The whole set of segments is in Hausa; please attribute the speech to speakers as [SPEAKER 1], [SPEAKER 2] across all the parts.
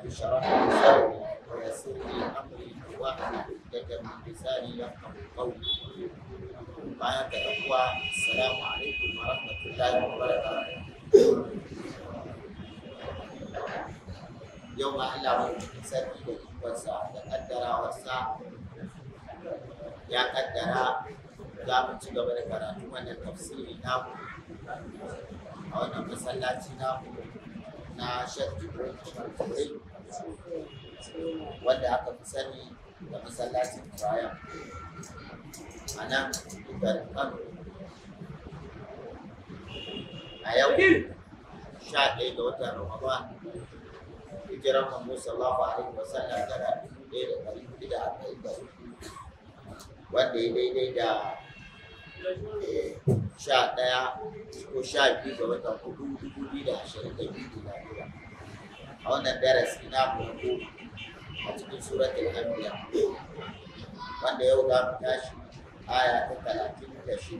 [SPEAKER 1] اشرح لي صدري ويسر لي امري واحلل عقدة من لساني يفقهوا قولي. معك اخوة السلام عليكم ورحمة الله وبركاته. يوم الله sarki da ikonsa da kaddarawarsa ya kaddara za mu ci gaba da karatu wannan tafsiri namu a wannan masallaci namu na Sheikh Jibril Turai wanda aka fi sani da masallacin Triumph a nan garin Kano. A yau 11 ga watan Ramadan hijiran Muhammad sallallahu alaihi wasallam tana 1440 wanda ya daidai da 11 ko 12 ga watan 2022 a wannan darasi na farko a cikin suratul anbiya wanda yau za mu tashi aya ta 36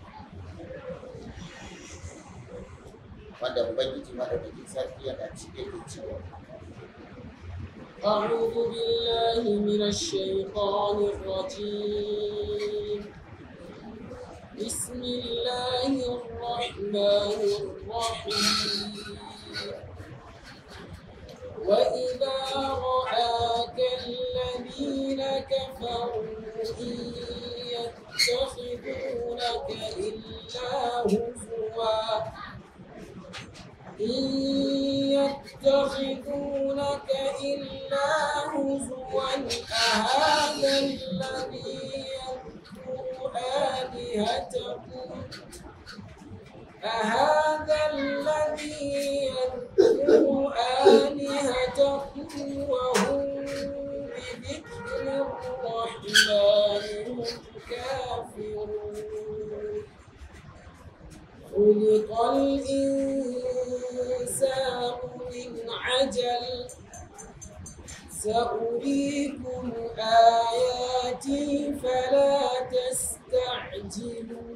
[SPEAKER 1] wanda ubangiji madaukakin sarki yana cike da cewa
[SPEAKER 2] أعوذ بالله من الشيطان الرجيم بسم الله الرحمن الرحيم وإذا رآك الذين كفروا إن يتخذونك إلا هزوا إن يتخذونك إلا هزوا أهذا الذي يذكر آلهتكم وهم بذكر الرحمن هم كافرون خلق الإنسان من عجل سأريكم آياتي فلا تستعجلون.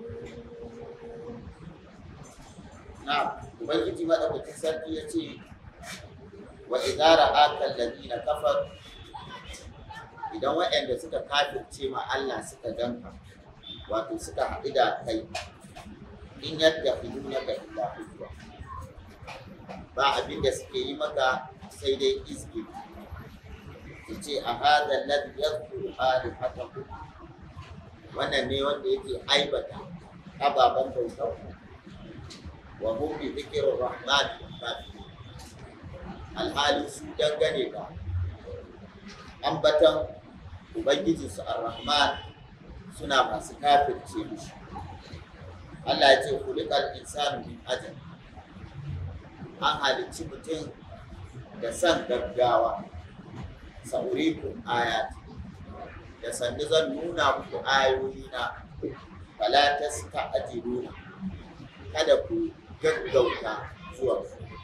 [SPEAKER 1] نعم ubangiji madaukakin sarki ya ce wa idza ra'aka alladhina kafaru idan waɗanda suka kafirce ma Allah suka ganka wato suka haɗu da kai in yadda filunaka illa hujwa ba abin da suke yi maka sai dai izgi yace a hadha alladhi yadhkuru alihatakum wannan ne wanda yake aibata ababan bautar wa hum bi dhikri rahman kafirun alhali su dangane da ambatan ubangijinsu ar-rahman suna masu kafirce mishi. Allah ya ce kulikal insanu min ajal an halicci mutum da san gaggawa saurikum ayati da sannu zan nuna muku ayoyina fala tasta'jiluna kada ku gaggauta zuwa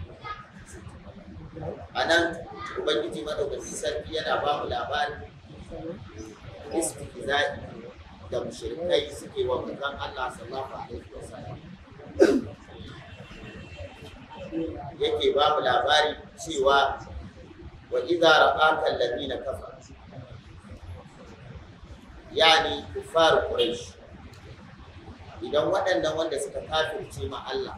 [SPEAKER 1] anan ubangiji madaukakin sarki yana ba mu labarin istihza'i da mushrikai suke wa manzon Allah sallallahu alaihi wasallam yake ba mu labari cewa wa idza ra'aka alladhina kafaru yani kuffar quraish idan waɗannan wanda suka kafirce ma Allah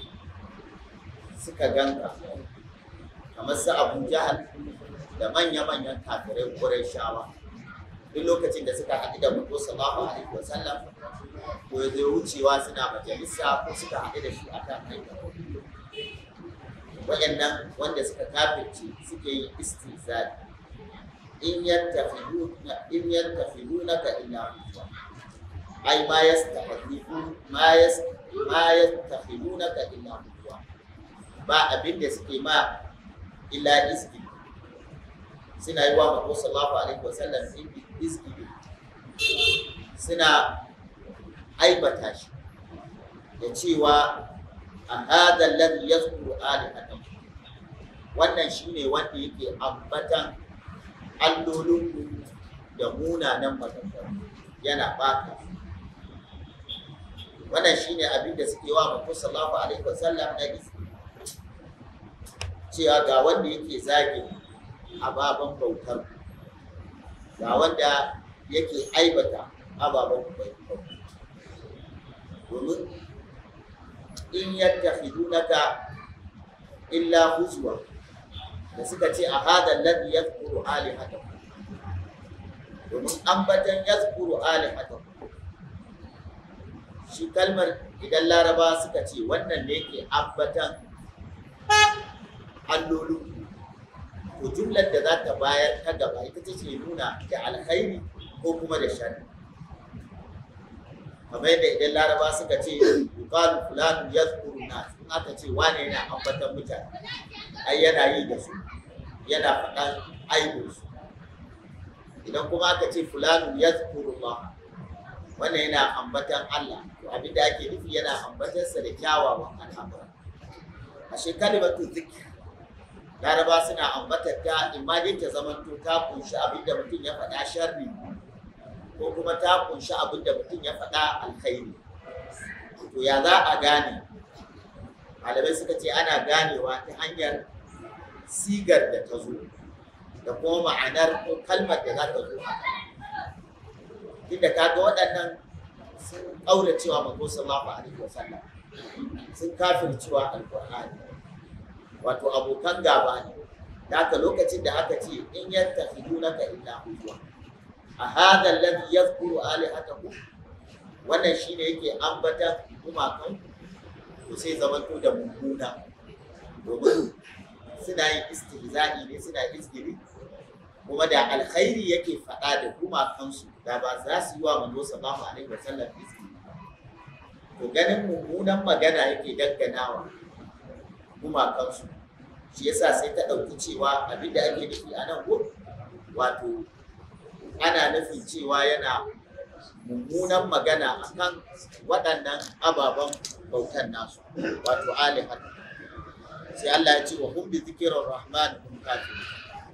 [SPEAKER 1] suka ganka kamar su Abu Jahal da manya-manyan kafirai qurayshawa duk lokacin da suka haɗu da Muhammad sallallahu alaihi wasallam ko zai wucewa suna majalisa ko suka haɗu da shi akan hanya waɗannan wanda suka kafirce suke yin istizali in yattafidunaka illa hujja ai ma yattafidunaka illa hujja ba abin da suke ma illa iski suna yi wa Muhammad sallallahu alaihi wasallam iski suna aibata shi da cewa a hada alladhi yazkuru alihatakum wannan shine wanda yake ambatan allolinku da munanan maganganu yana baka wannan shine abin da suke wa Muhammad sallallahu alaihi wasallam na iski cewa ga wanda yake zagi ababen bautar ga wanda yake aibata ababen bautar domin in yattakhidunaka illa huzwa da suka ce a hada alladhi yadhkuru alihatakum domin ambatan yadhkuru alihatakum shi kalmar idan laraba suka ce wannan ne yake ambatan allolin to jumlar da za ta bayar ta gaba ita ce nuna da alkhairi ko kuma da sharri kamar yadda idan laraba suka ce yuqalu fulanun yadhkuru nas in aka ce wane yana ambatan mutane ai yana yi da su yana faɗan aibinsu idan kuma aka ce fulanun yadhkuru Allah wannan yana ambatan Allah to abin da ake nufi yana ambatarsa da kyawawan al'amura ashe kalimatu zikr laraba suna ambatar ta imma dai ta zamanto ta kunshi abin da mutum ya faɗa sharri ko kuma ta kunshi abin da mutum ya faɗa alkhairi to ya za a gane malamai suka ce ana ganewa ta hanyar sigar da ta zo da kuma ma'anar ko kalmar da za ta zo haka inda kaga waɗannan sun ƙaura cewa manzo sallallahu alaihi wasallam sun kafircewa alqur'ani wato abokan gaba ne da haka lokacin da aka ce in yattakhidunaka illa huzwa a hadha alladhi yadhkuru alihatakum wannan shine yake ambata gumakan to sai zamanto da mummuna domin suna yin istihza'i ne suna izgiri kuma da alkhairi yake faɗa da gumakansu da ba za su yi wa manzo sallallahu alaihi wasallam izgiri to ganin mummunan magana yake danganawa gumakansu shi yasa sai ta ɗauki cewa abin da ake nufi a nan gudu wato ana nufin cewa yana mummunan magana akan waɗannan ababen bautan nasu wato alihat sai Allah ya ce wa hum bi dhikrir rahman hum kafirun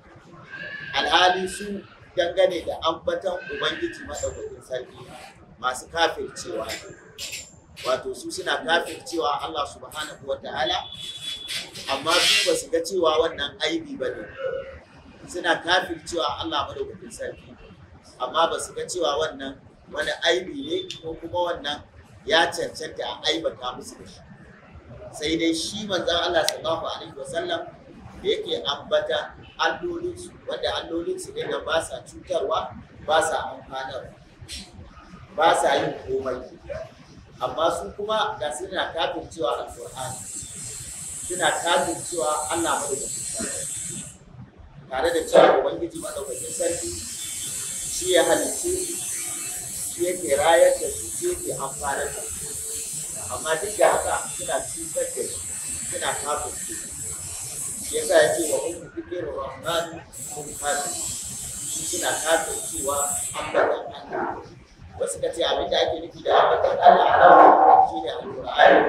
[SPEAKER 1] alhali su dangane da ambatan ubangiji madaukakin sarki masu kafircewa wato su suna kafircewa Allah subhanahu wataala amma su ba su ga cewa wannan aibi ba ne suna kafircewa Allah madaukakin sarki amma ba su ga cewa wannan wani aibi ne ko kuma wannan ya cancanta a aibata musu da shi sai dai shi manzon Allah sallallahu alaihi wasallam da yake ambata allolinsu wanda allolinsu ɗin nan ba sa cutarwa ba sa amfanarwa ba sa yin komai amma su kuma da suna kafircewa alqur'ani suna kafircewa Allah madaukakin sarki tare da cewa ubangiji madaukakin sarki shi ya halicce shi yake rayar da su shi yake amfanar da su amma duk da haka suna cutar da shi suna kafirce shi yasa ya ce wa hum dhikru rahman hum kafir shi suna kafircewa ambatan Allah wasu ka ce abin da ake nufi da ambatan Allah a nan shi ne alqur'ani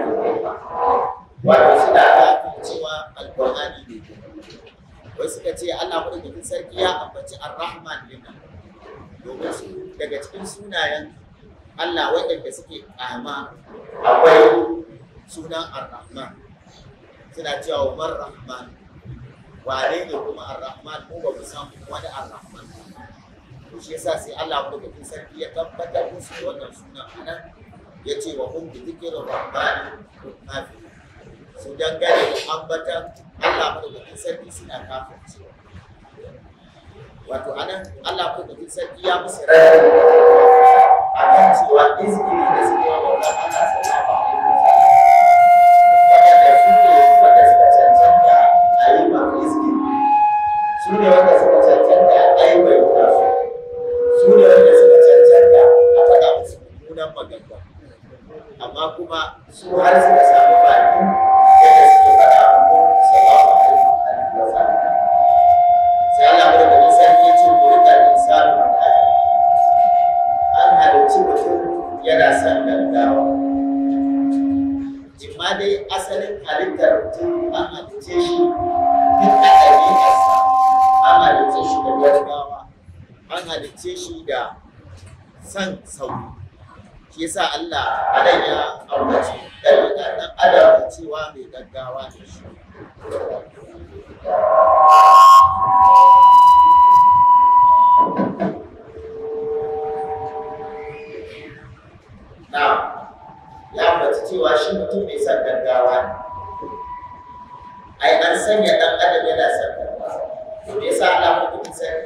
[SPEAKER 1] wato suna kafircewa alqur'ani ne wasu ka ce Allah madaukakin sarki ya ambaci ar-rahman dinnan domin su daga cikin sunayen Allah waɗanda suke kama akwai sunan ar-rahman suna cewa umar rahman wane ne kuma ar-rahman mu ba mu san wani ar-rahman to shi yasa sai Allah madaukakin sarki ya tabbatar musu da wannan sunan anan yace wa hum bi dhikri rahman kafir su dangane da ambatan Allah madaukakin sarki suna kafirci wato anan Allah madaukakin sarki ya musu rai akan cewa izini da suke wa wannan Allah sallallahu alaihi wasallam wanda suka cancanta a yi ma izini su ne wanda suka cancanta a yi bayyana su ne wanda suka cancanta a faɗa musu mummunan magana amma kuma su har suka samu baki yadda suke faɗa wa sallallahu alaihi wasallam sai Allah madaukakin sarki ya ce ko da insanu da an halicci mutum yana son gaggawa imma dai asalin halittar mutum an halicce shi duk da ɗabi'arsa an halicce shi da gaggawa an halicce shi da son sauri shi yasa Allah adan ya ambaci ɗabi'ar ɗan adam da cewa mai gaggawa ne shi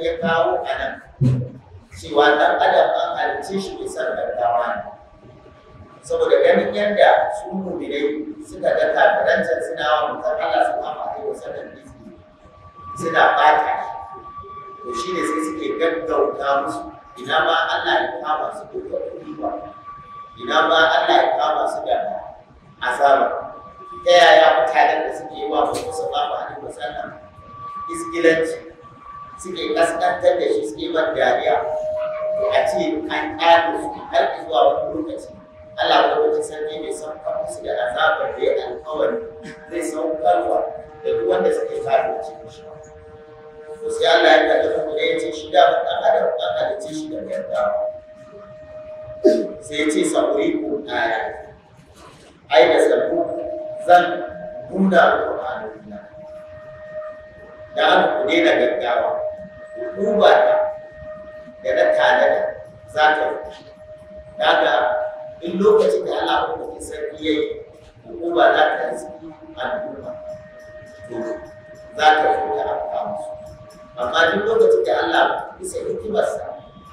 [SPEAKER 1] ya kawo a nan cewa ɗan adam an halicce shi bisa gaggawa ne saboda ganin yadda su mu'minai suka ga kafirancan suna wa mutan Allah subhanahu alaihi wasallam izini suna ɓata to shi ne sai suke gaggauta musu ina ma Allah ya kama su da ba ina ma Allah ya kama su da azaba ta yaya mutanen da suke yi wa Muhammad sallallahu alaihi wasallam iskilanci suke kaskantar da shi suke ban dariya to a ce an ƙare su har zuwa wani lokaci Allah ko wata sarki mai saukar musu da azabar da ya alƙawari zai saukarwa da duk wanda suke kafirce shi to sai Allah ya kalli mu da ya ce shi da ɗan adam an halice shi da gaggawa sai ya ce sauriku aya ai da sabu zan nuna muku ayoyina da aka ku daina gaggawa duba ta da na tanada za ta rufe daga in lokacin da Allah ko ke sarki yayi hukuma za ta riski al'umma to za ta fita a musu amma duk lokacin da Allah bisa hikimarsa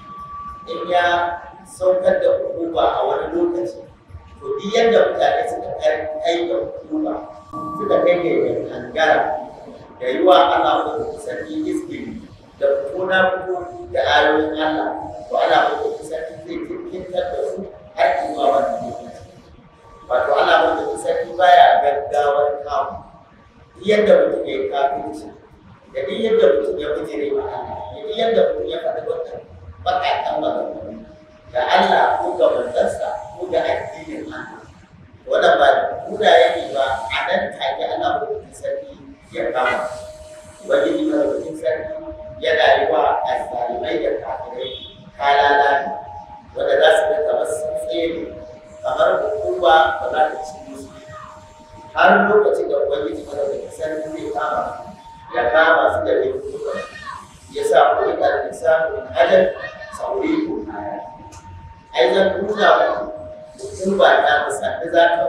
[SPEAKER 1] in ya saukar da hukuma a wani lokaci to duk yadda mutane suka kai da hukuma suka kai da hangara da yi wa Allah ko sarki iskiri da fito na fito da ayoyin Allah to Allah ko sarki zai kirkintar da su har zuwa wannan lokaci wato Allah ko sarki baya gaggawar kawo yadda mutum ya yi kafirci da duk yadda mutum ya bijire wa Allah da duk yadda mutum ya faɗi wannan baƙaƙen maganganu da Allah ko ga manzansa ko ga addinin Allah wannan ba gudaye ne ba a nan take Allah ko sarki ya kama wani ne sarki yana yi wa azzalimai da kafirai kalala ne wanda za su ga kamar sun tsere kamar hukuma ba za ta ci musu har lokacin da ubangiji madaukakin sarki zai kama ya kama su da laifuka ya sa ku rika da lissafin ajal sauri ko kaya ai zan nuna ku hukuma ta musamman za ta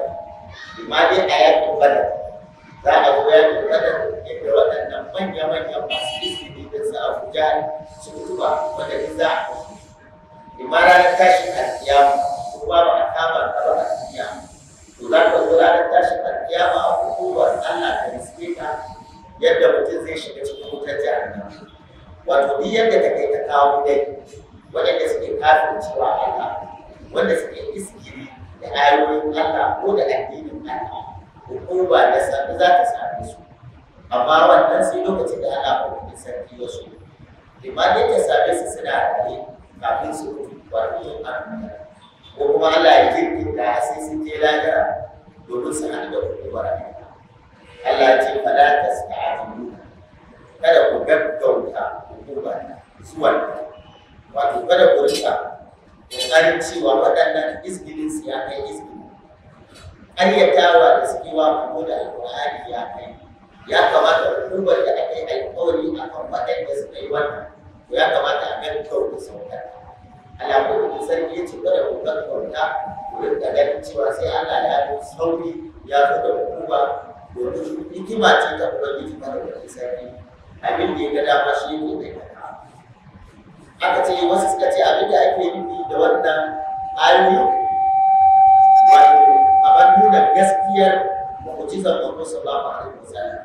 [SPEAKER 1] ma dai a yakin badar za a zo yakin badar yadda waɗannan manya-manyan masu izini da su abuja su mutuwa wanda ni za a kashe ima ranar tashin alkiyama ko ba a kama ta ba a duniya to za ka zo ranar tashin alkiyama a hukumar Allah ta riske ka yadda mutum zai shiga cikin wutar jahannama wato duk yadda ta kai ta kawo dai waɗanda suke kafin cewa Allah wanda suke iskiri da ayoyin Allah ko da addinin Allah hukuma da sami za ta same su amma wannan sai lokacin da ana hukumin sarki wasu limanin ta same su suna raye kafin su mutu wato yin annuka ko kuma Allah ya jirginta sai sun je lahira domin su hannu da hukumar Allah ya ce fala tasta'jilu kada ku gaggauta hukumar zuwan wato kada ku rika ƙoƙarin cewa waɗannan izgilin su ya kai izgili ƙaryatawa da suke wa ko da alƙur'ani ya kai ya kamata hukumar da aka yi alƙawari a kan waɗanda suka yi wannan to ya kamata a gaggauta saukar alamun sarki ya ce kada ku gaggauta ku rika ganin cewa sai Allah ya yi sauri ya zo da hukuma domin hikima ce ta ubangiji madaukakin sarki abin da ya ga dama shi yake mai kaka aka ce wasu suka ce abin da ake nufi da wannan ayoyi wato kamar nuna gaskiyar mu'jizar Muhammad sallallahu alaihi wasallam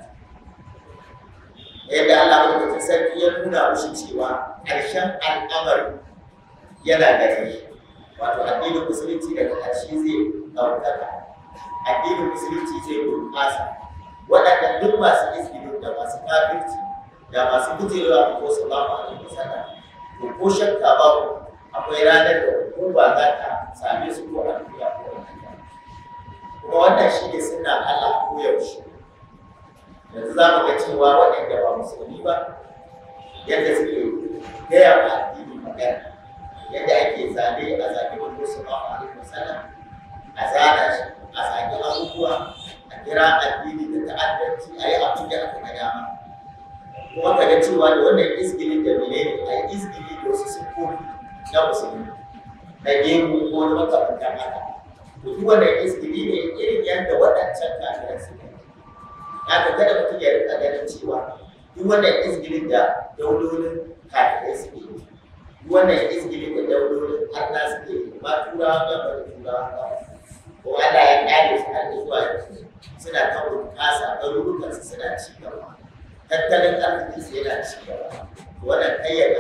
[SPEAKER 1] yadda Allah madaukakin sarki ya nuna mushi cewa ƙarshen al'amari yana gare wato addinin musulunci daga ƙarshe zai ɗaukaka addinin musulunci zai bunƙasa waɗanda duk masu izini da masu kafirci da masu gujewa ko sallallahu alaihi wasallam to ko shakka babu akwai ranar da hukuma za ta same su ko a duniya ko a duniya kuma wannan shi ne suna Allah ko yaushe yanzu za mu ga cewa waɗanda ba musulmi ba yadda suke gaya wa addini magana yadda ake zabe a zaɓi wani sallallahu alaihi wasallam a zana shi a saki abubuwa a kira addini da ta'addanci a yi abin da aka ga dama kuma ka ga cewa da wannan izgilin da mene ne a yi izgili da wasu siffofi na musulmi na gemu ko na makamantan haka to duk wannan izgili ne irin yadda waɗancan kafiran suka yi haka kada mutum ya rika ganin cewa duk wannan izgilin da daulolin kafirai suke yi, duk wannan izgilin da daulolin arna suke yi, ma turawa ba da turawa ba, ko Allah ya ƙare su har zuwa suna kan bunƙasa, garurukansu suna ci gaba, tattalin arzikinsu yana ci gaba, wannan kayyana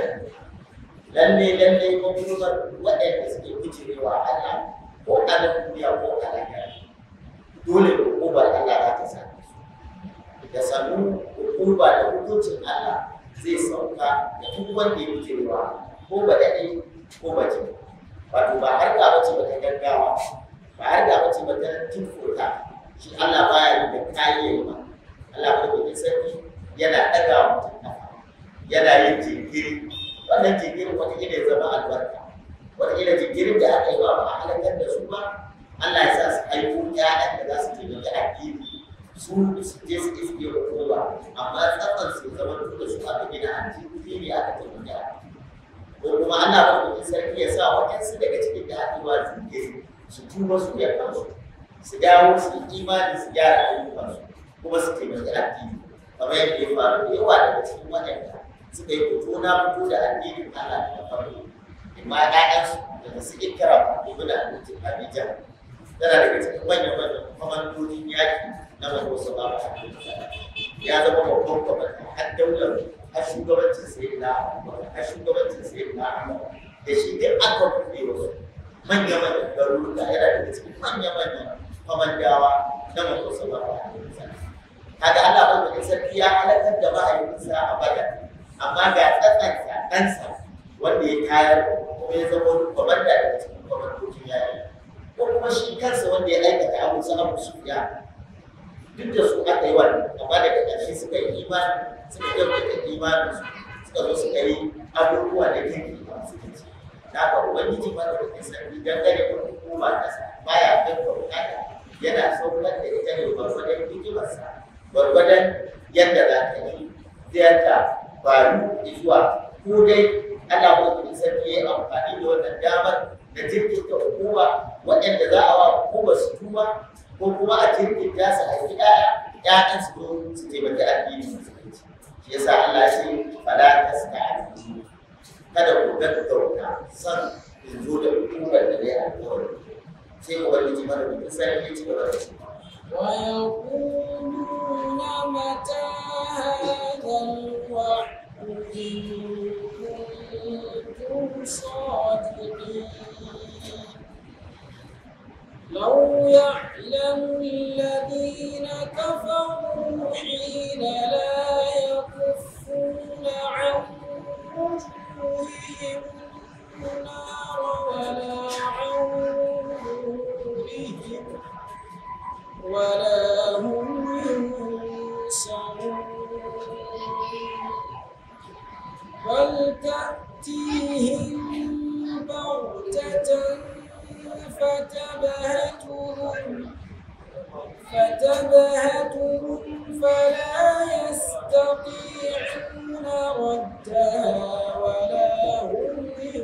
[SPEAKER 1] lalle hukumar waɗanda suke bijirewa Allah ko a nan duniya ko a lahira dole hukumar Allah za ta same su da sannu hukuma da hukuncin Allah zai sauka da duk wanda ya bijirewa ko ba daɗe ko ba ce wato ba har ga bace ba ta gaggawa ba har ga bace ba ta tinfota shi Allah baya yi da kayan ba Allah ba da sarki yana ɗaga mutum kafa yana yin jinkiri wannan jinkirin wataƙila ya zama albarka wataƙila jinkirin da aka yi ba a halakar da su ba Allah ya sa su haifo ƴaƴan da za su taimaki addini su je su iske hukuma amma tsafan su zama da su aka gina addini aka taimaki addini ko kuma ana ba sarki ya sa waɗansu daga cikin da aka yi wa jinkiri su tuba su ya kansu su dawo su yi imani su gyara ayyukansu kuma su taimaki addini kamar yadda ya faru da yawa daga cikin waɗanda suka yi fito na fito da addinin Allah da farko amma ƴaƴansu daga su ikira ibn Abidjan tana daga cikin manyan kwamandojin yaƙi na manzo sallallahu alaihi wasallam ya zama babban kwamanda har daular har shugabancin sayyidina har shugabancin sayyidina da shi duk aka buɗe wasu manya-manyan garuruka yana daga cikin manya-manyan kwamandawa na manzo sallallahu alaihi wasallam kaga Allah bai sarki ya halakar da mahaifinsa a Badar amma ga tsatsansa ɗansa wanda ya tayar kuma ya zama wani kwamanda daga cikin kwamandojin yaƙi ko kuma shi kansa wanda ya aikata abu su abu su ya duk da su aka yi wannan amma daga ƙarshe suka yi imani suka kyautata imaninsu suka zo suka yi abubuwa da kirki masu kirki da haka ubangiji mana da sarki dangane da hukuma ƙasa baya kai bukata yana saukar da ita ne gwargwadon hikimarsa gwargwadon yadda za ta yi zai ta faru zuwa ko dai ana mutum sarki ya yi amfani da wannan damar da jirkinta hukuma waɗanda za a wa hukuma su tuba ko kuma a jirkinta su haifi ƴaƴan su zo su taimaki addinin musulunci shi yasa Allah ya ce fala tasta'jilu kada ku gaggauta san in zo da hukumar da zai alƙawari sai ubangiji mana da sarki ya ci gaba da cewa
[SPEAKER 2] ويقولون متى هذا الوعد إن كنتم صادقين لو يعلم الذين كفروا حين لا يكفون عن وجوههم النار ولا عن ظهورهم ولا هم ينصرون بل تأتيهم بغتة فتبهتهم فلا يستطيعون ردها ولا هم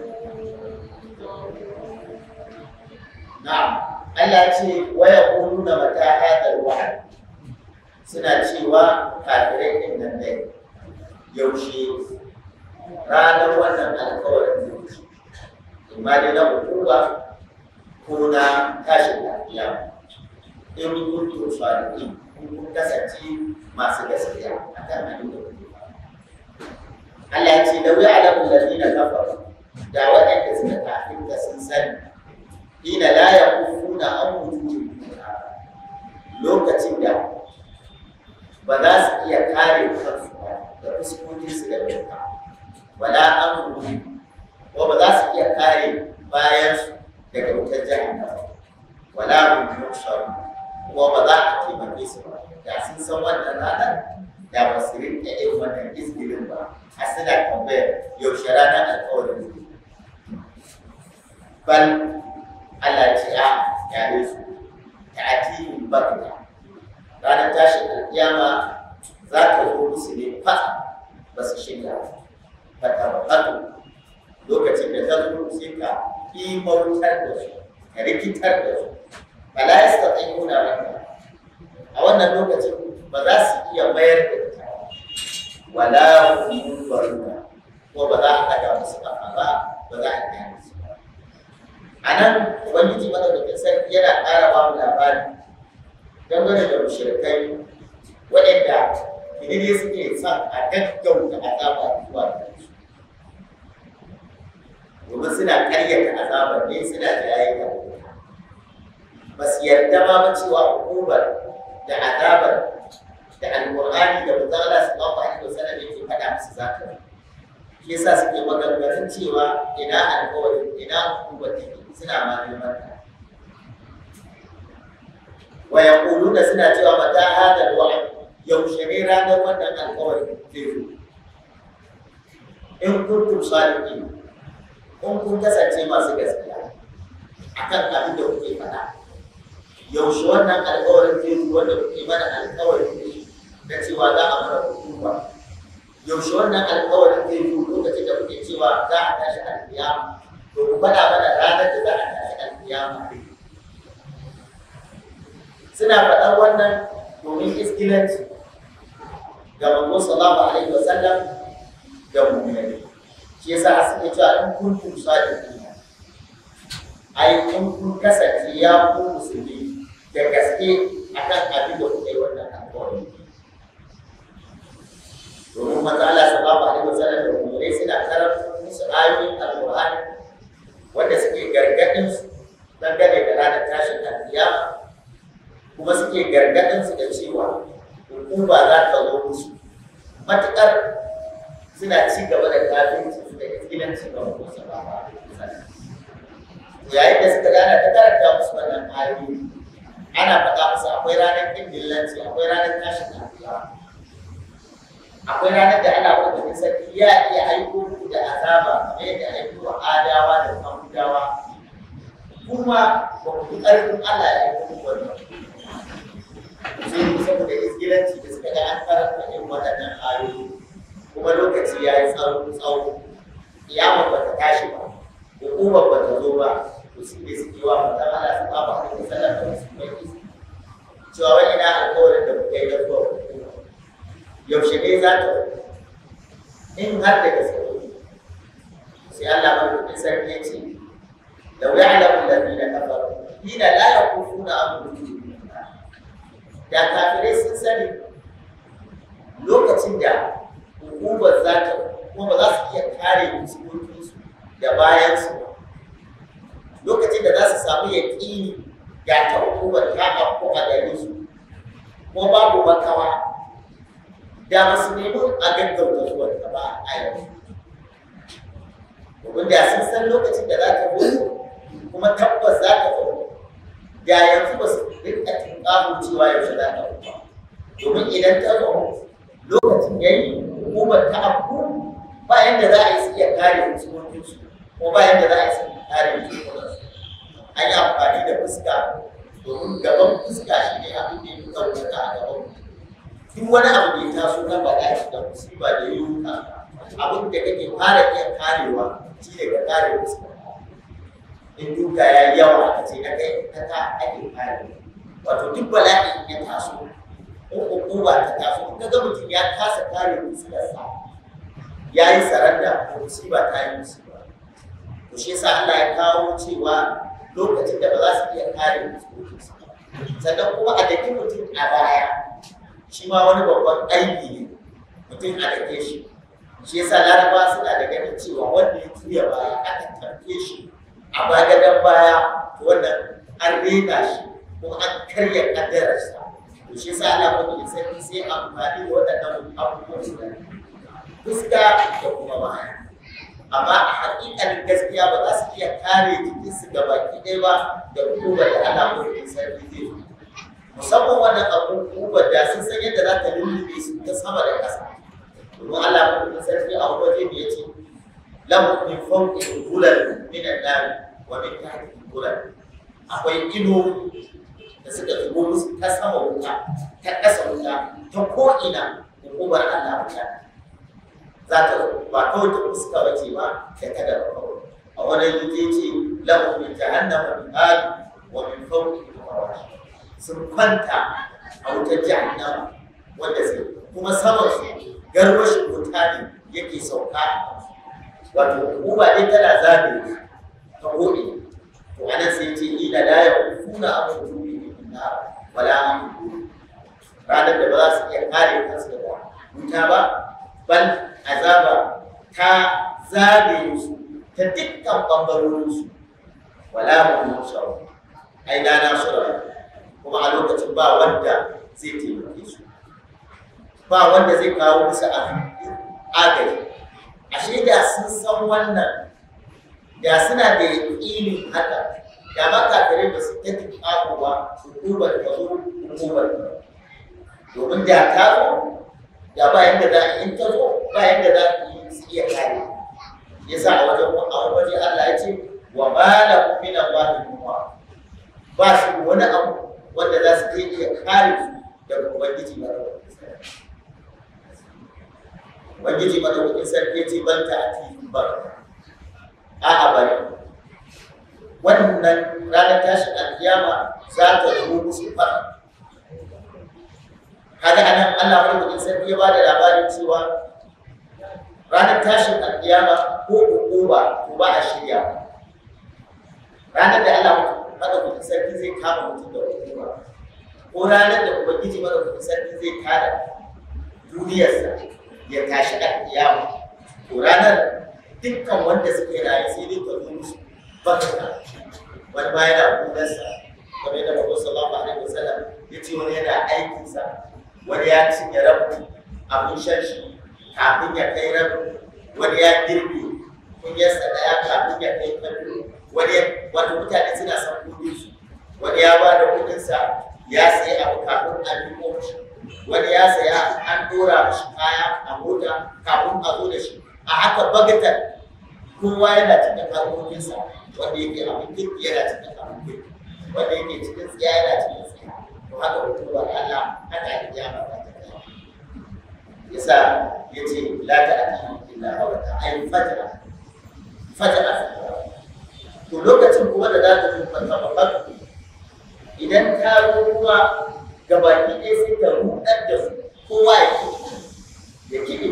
[SPEAKER 2] ينظرون.
[SPEAKER 1] نعم Allah ce waya kununa mata hadal wa'ad suna cewa kafirai din nan dai yaushe ranar wannan alƙawarin zai wuce imma dai na hukuma ko na tashin lafiya in kuntum sadiqin kun kasance masu gaskiya akan abin da kuke Allah ya ce da ya'lamu alladhina kafaru da waɗanda suka kafirta sun sani ina la yakufuna an wujuhihim lokacin da ba za su iya kare kansu da fuskokinsu da duka wala an wujuhihim ko ba za su iya kare bayansu daga wutar jahannama wala hum yunsharun ko ba za a taimake su ba da sun san wannan ranar da ba su rinka irin wannan izgirin ba a suna tambayar yaushe ranar alƙawarin zai bal Allah ce a yare su ta atihin bakta ranar tashin alƙiyama za ka zo musu ne fa ba su shirya fatabatu lokacin da ta zo sai ka imautar da su ka rikitar da su ba la yasta tsayyuna ranka a wannan lokacin ba za su iya mayar da ita wala hum yunzaruna ko ba za a daga musu kafa ba za a kai musu ba. Anan ubangiji madaukakin sarki yana ƙara ba mu labari dangane da mushrikai waɗanda ne suke son a gaggauta azaba zuwa da su, domin suna ƙaryata azabar ne suna jayayya ba su yarda ba cewa hukumar da azabar da alƙur'ani da manzon Allah sallallahu alaihi wasallam yake faɗa musu za ta shi yasa suke maganganun cewa ina alƙawari ina hukumar take suna ma neman ta wa yaquluna suna cewa mata hada alwa'd yaushe ne ranar wannan alƙawari zai zo in kuntum sadiqin in kun kasance masu gaskiya akan abin da kuke faɗa yaushe wannan alƙawarin zai zo wanda kuke mana alƙawarin da cewa za a mara hukuma yaushe wannan alƙawarin zai zo lokacin da kuke cewa za a tashi alƙiyama to ku faɗa mana ranar da za a tashi alƙiyama suna faɗar wannan domin iskilanci ga manzo sallallahu alaihi wasallam da mu'minai shi yasa suke cewa in kuntum sadiqina ai in kun kasance ya ku musulmi da gaske akan abin da kuke wannan alƙawari domin manzo Allah sallallahu alaihi wasallam da mu'minai suna karanta musu ayoyin alqur'ani wanda suke gargadin su dangane da ranar tashin alƙiyama kuma suke gargadin su da cewa hukuma za ta zo musu matuƙar suna ci gaba da kafirci su da iskilanci ga mutum ba yayin da suka gana ta karanta musu wannan ayoyi ana faɗa musu akwai ranar ƙin dillanci akwai ranar tashin alƙiyama akwai ranar da ana kwatannin sarki ya iya aiko muku da azaba kamar yadda aiko wa adawa da samudawa kuma ba ku fi ƙarfin Allah ya aiko muku wannan sai saboda iskilanci da suka ga an karanta irin waɗannan ayoyi kuma lokaci ya yi tsawo kiyama ba ta tashi ba hukumar ba ta zo ba to su ne suke wa mutum Allah su ba a cikin sallar da wasu mai cewa wani na alƙawarin da kuka yi da zuwa hukuma yaushe ne za ta in har da gaske sai Allah ba mutum sarki ya ce lau ya'lamu alladhina kafaru hina la yaqufuna an da kafirai sun sani lokacin da hukumar za ta kuma ba za su iya kare musuluncinsu da bayansu lokacin da za su samu yaƙini ga ta hukumar ta afko a gare su ko babu makawa da ba su nemi a gaggauta zuwa ta ba a yanzu domin da sun san lokacin da za ta zo kuma tabbas za ta zo da yanzu ba su rika tunƙamu cewa yaushe za ta zo domin idan ta zo lokacin ya yi hukumar ta afko ba yadda za a yi su iya kare musuluncinsu ko ba yadda za a yi su kare musuluncinsu an yi amfani da fuska domin gaban fuska shi ne abin da ya fi ɗaukaka a gaban duk wani abu da ya taso na bala'i da musiba da ya yuka abin da kake fara iya karewa shi ne ka kare fuska in duka ya yi yawa aka ce na kai ta ake kare wato duk bala'i ya taso ko hukuma ta taso in ga mutum ya kasa kare fuskarsa ya yi saranda ko musiba ta yi musiba to shi yasa Allah ya kawo cewa lokacin da ba za su iya kare fuskarsa sannan kuma a daki mutum a baya shi ma wani babban aiki ne mutum a dake shi shi yasa Larabawa suna da ganin cewa wanda ya juya baya aka tarke shi a bagadan baya to wannan an rena shi ko an karya kaddararsa to shi yasa Allah ba ya sai amfani da waɗannan abubuwan fuska da kuma baya amma a hakikalin gaskiya ba za su iya kare jikinsu ga baki ɗaya ba da hukumar da Allah ba ya sarki zai musamman wannan abubuwan da sun san yadda za ta lullube su ta sama da ƙasa domin Allah ba ya sarki a waje da ya ce lahu min fawqi hulal min an-nar wa min tahti hulal akwai ido da suka zubo musu ta sama wuta ta ƙasa wuta ta ko'ina hukumar Allah wuta za ta ba kawai ta fuska wace ba da ta gaba kawai a wani yake ce lahu min jahannama min hadi wa min fawqi hawashi sun kwanta a wutar jahannama wanda sai kuma saman su garwashi wuta ne yake sauka, wato hukuma dai tana zabe ta gobe. To anan sai ce ina la yakufuna amrubi na wala amru, ranar da ba za su iya kare kansu daga wuta ba, bal azaba ta zabe su ta dukkan ɓangarorinsu, wala mun shau ai da na sura, kuma a lokacin ba wanda zai taimake su, ba wanda zai kawo musu agaji. Ashe da sun san wannan, da suna da yaƙinin haka, da ma kafirai ba su ta tuƙaƙo ba, hukumar ta zo hukumar ta, domin da ta zo da ba yadda za a yi, ta zo ba yadda za a yi su iya kare. Yasa a wajen waje Allah ya ce wa ma lahum min Allahi min waq, ba su wani abu wanda za su iya kare su daga ubangiji madaukakin sarki ya ce ban ta ati ba a'a bari wannan ranar tashin alkiyama za ta zo musu fara. Kaga anan Allah madaukakin sarki ya bada labarin cewa ranar tashin alkiyama ko hukuma ko ba a shirya. Ranar da Allah madaukakin sarki zai kama mutum da hukuma, ko ranar da ubangiji madaukakin sarki zai kada duniyarsa ya tashi alkiyama, ko ranar dukkan wanda suke rayu sai dai ka zo musu bakka. Wani ma yana kudansa kamar yadda Muhammad sallallahu alaihi wasallam ya ce wani yana aikinsa, wani ya cinye rabin abin shan shi kafin ya kai rabin, wani ya girbe kunyarsa daya kafin ya kai kallo, wani wanda mutane suna son kudin su, wani ya ba da kudinsa ya sayi abu kafin a miƙo shi, wani ya saya an dora mishi kaya a mota kafin a zo da shi. A haka bagatar kowa yana cikin harkokinsa, wanda yake abin kirki yana cikin abin kirki, wanda yake cikin tsiya yana cikin tsiya. To haka hukumar Allah haka ya kiyama ta kai. Yasa yace la ta'tihi illa hawata ay fajra. To lokacin kuma da za ta tabbata babban idan ta ruwa gabaki ɗaya sai ta rudar da su, kowa ya kiɗe.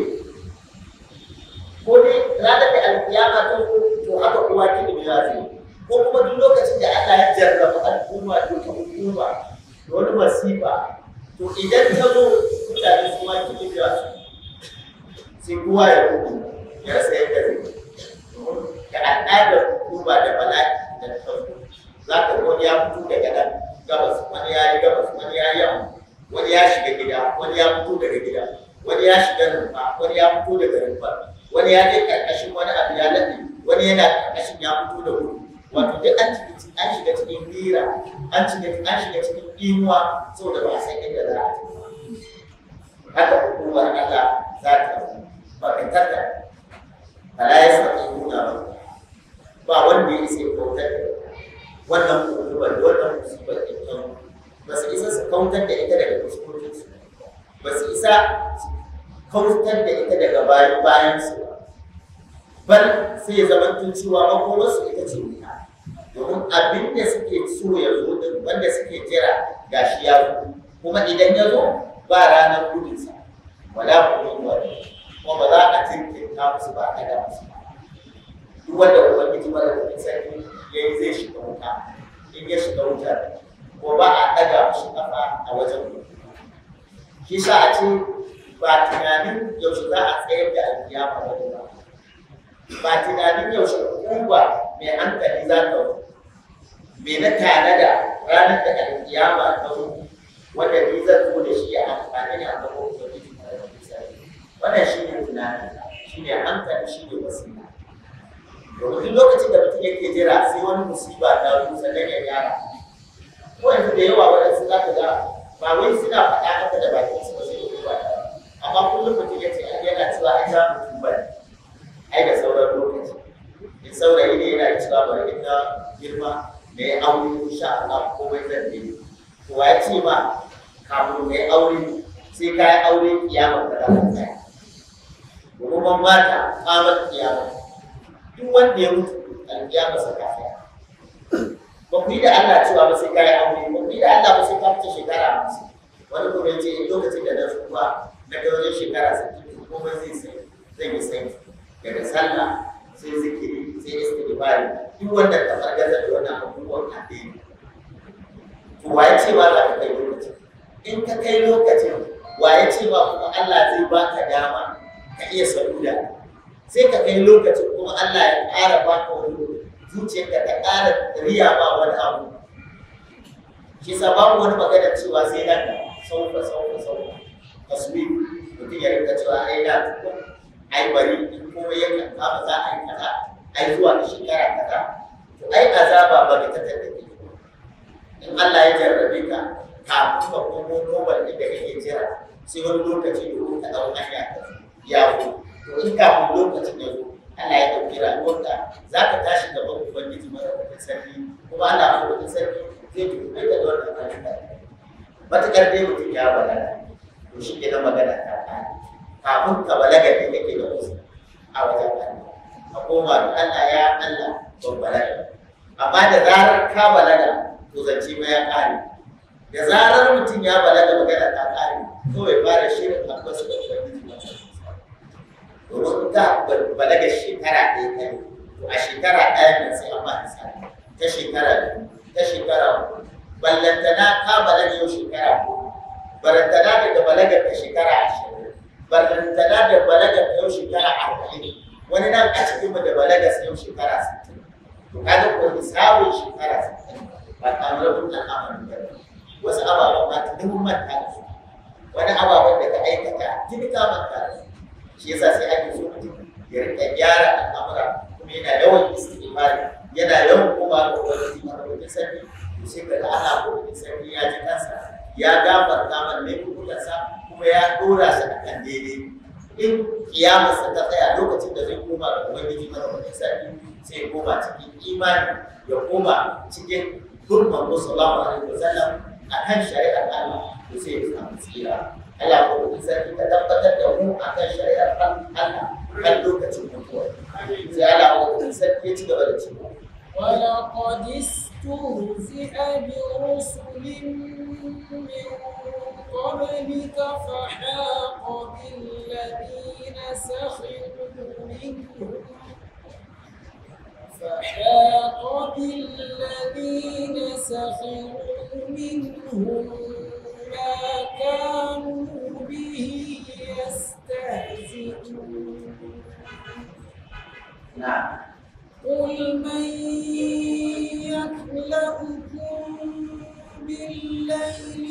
[SPEAKER 1] Ko dai ranar da alkiyama ta zo, to haka kowa kiɗe ya zai, ko kuma duk lokacin da Allah ya jarraba al'umma to ta hukuma da wani masifa, to idan ta zo mutane su ma kiɗe ya su, sai kowa ya rubu ya rasa yadda zai. Da al'adar hukuma da bala'i da ta za ka wani ya fito daga nan gabas, wani ya yi gabas, wani ya yi yamma, wani ya shiga gida, wani ya fito daga gida, wani ya shiga rumfa, wani ya fito daga rumfa, wani ya je karkashin wani abu ya laɗe, wani yana karkashin ya fito da wuri. Wato duk an shiga cikin hira, an shiga cikin imuwa saboda ba a san inda za a ci. Haka hukumar Allah za ta bakantar da bala ya saka nuna ba wanda ya isa ya kautar da wannan hukumar da wannan musibar ɗin, ba su isa su kautar da ita daga fuskokinsu, ba su isa su kautar da ita daga bayansu ba. Bal sai ya zama tun cewa makomarsu ita ce wuta, domin abin da suke so ya zo din wanda suke jira gashi ya zo, kuma idan ya zo ba ranar gudunsa, wala kuma kuma ba za a jirkinta musu ba a da musu. Duk wanda ubangiji madaukakin sarki ya yi zai shiga wuta, in ya shiga wutar ko ba a ɗaga musu ƙafa a wajen mutu. Shi sa a ce ba tunanin yaushe za a tsayar da alkiyama ba, ba tunanin yaushe hukuma mai hankali za ta zo, me na tanada ranar da alkiyama ta zo wanda ni zan zo da shi a amfani da abubuwan ubangiji madaukakin sarki. Wannan shi ne tunani, shi ne hankali, shi ne basira. Domin lokacin da mutum yake jira sai wani musiba ta zo sannan ya gyara. Ko yanzu da yawa waɗansu za ka ga ba wai suna faɗa haka da bakin su ba sai ya ba, amma kullum mutum ya ce yana cewa an sha mutum ba ne, ai da sauran lokaci. In saurayi ne yana cewa bari in na girma da ya aure insha Allah komai zan yi. To ya ce ma kafin ka yi aure sai ka yi aure kiyamar da za ta tsaya. Domin ban mata kamar kiyama. Duk wanda ya mutu alƙiyama sa ka tsaya. Ba ku yi da Allah cewa ba sai ka yi aure, ba ku yi da Allah ba sai ka fice shekara 50. Wani kuma ya ce in lokacin da na tsufa na ga wajen shekara 60 komai zai yi sai daga sallah sai zikiri sai istighfari duk wanda ka fargaza da wannan abubuwan addini to waye ce ba za ka kai lokacin in ka kai lokacin waye ce ba kuma Allah zai baka dama ka iya saduda sai ka kai lokacin kuma Allah ya ƙara baka wani zuciyarka ta ƙara riya ba wani abu shi sa babu wani magana cewa sai nan sauka tasbih mutum ya rinka cewa ai da tukun ai bari in komai ya kanka ba za a yi kaza ai zuwa da shekara kaza to ai azaba ba da ta tattake in Allah ya jarrabe ka kafin ka komo nobar da kake jira sai wani lokaci domin ka ɗau hanya ya zo to in kafin lokacin ya zo Allah ya ɗauki rayuwarka za ka tashi gaban Ubangiji madaukakin sarki kuma Allah madaukakin sarki zai tuɓe ka da wannan halitta matuƙar dai mutum ya balaga to shi ke nan magana ta ƙare kafin ka balaga ne kake da wasu a wajen Allah a koma da Allah ya Allah ban balaga amma da zarar ka balaga to zance ma ya ƙare da zarar mutum ya balaga magana ta ƙare kawai fara shirin tabbasa da Ubangiji domin ka balaga shekara ɗaya kai to a shekara ɗaya nan sai an ba misali ta shekara biyu ta shekara uku ballantana ka balaga yau shekara goma ballantana daga balagar ta shekara 20 ballantana da balagar ta yau shekara 40 wani nan a cikin da balagar sa yau shekara 60 to kaga ko hisabin shekara 60 ba kamar al'amarin da wasu ababen ma ta duk manta da su wani ababen da ka aikata duk ka manta da su shi yasa sai ake so mutum ya rika gyara al'amura kuma yana yawan istighfari yana yawan koma ga ubangiji madaukakin sarki to sai ka ga Allah madaukakin sarki ya ji kansa ya gafarta mana laifukansa kuma ya dora shi akan daidai in kiyamarsa ta tsaya lokacin da zai koma ga ubangiji madaukakin sarki sai ya koma cikin imani ya koma cikin gurban sallallahu alaihi wasallam akan shari'ar Allah to sai ya samu tsira Allah ko sarki ka tabbatar da mu akan shari'ar Allah kan lokacin mutuwa sai Allah ko sarki ya ci gaba da cewa
[SPEAKER 2] ولقد استهزئ برسل من قبلك فحاق بالذين سخروا منهم ما كانوا به يستهزئون
[SPEAKER 1] نعم
[SPEAKER 2] قل من يكلؤكم بالليل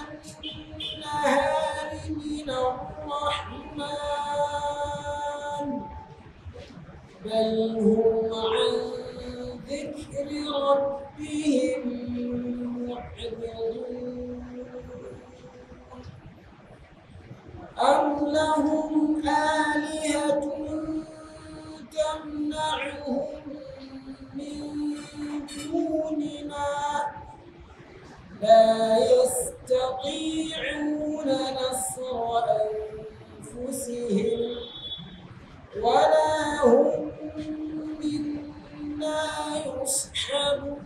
[SPEAKER 2] والنهار من الرحمن بل هم عن ذكر ربهم معرضون أم لهم آلهة تمنعهم من دوننا لا يستطيعون نصر أنفسهم ولا هم منا يصحبون.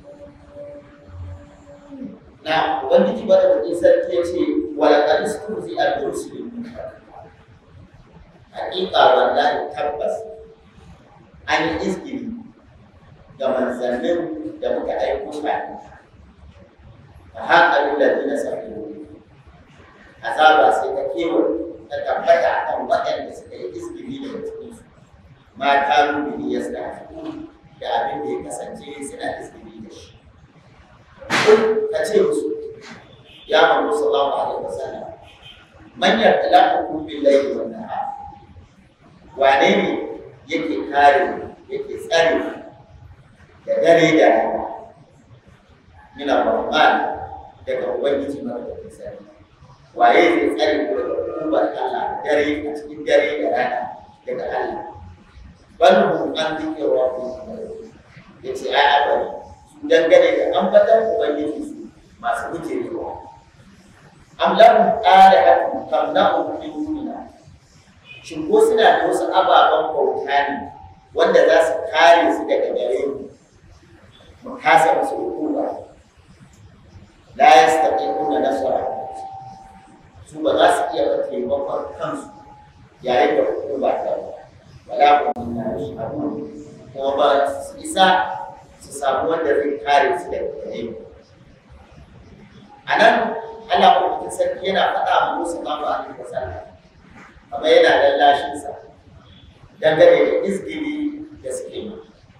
[SPEAKER 1] نعم ubangiji madaukakin sarki ya ce walaqad istahzi'a bi rusulin min qablika haqiqa wallahi tabbas an yi izgiri ga manzannin da muka aiko kafin a haƙarin da zina sahihu azaba sai ta kewa ta tabbata a kan waɗanda suka yi izgiri daga cikinsu ma ta rubi ya da abin da ya kasance suna izgiri da shi kun ka ce musu ya mamu sallallahu alaihi wasallam man yartalaqu bil layli wan nahar wane ne yake kare yake tsare da dare da rana mina rahman daga ubangiji madaukakin sarki waye zai tsare ku daga hukumar Allah dare a cikin dare da rana daga Allah bal hum an dhikra yace ai abari su dangane da ambatan ubangiji su masu gujewa am lahum alihatun tamna'u min dunina shin ko suna da wasu ababen bauta ne wanda za su kare su daga gare mu kasa musu hukuma la yastaqiquna nasara su ba za su iya ba taimakon kansu yayin da hukuma ta wala kun na shi abu kuma ba su isa su samu wanda zai kare su daga gare mu a nan Allah maɗaukakin sarki yana faɗa wa Musa sallallahu alaihi wasallam amma yana lallashin sa dangane da izgili da suke yi